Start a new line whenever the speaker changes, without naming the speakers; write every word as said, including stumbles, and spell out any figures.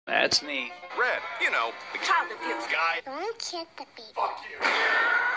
That's me.
Red, you know, the
Child abuse.
guy.
Don't hit the baby.
Fuck you.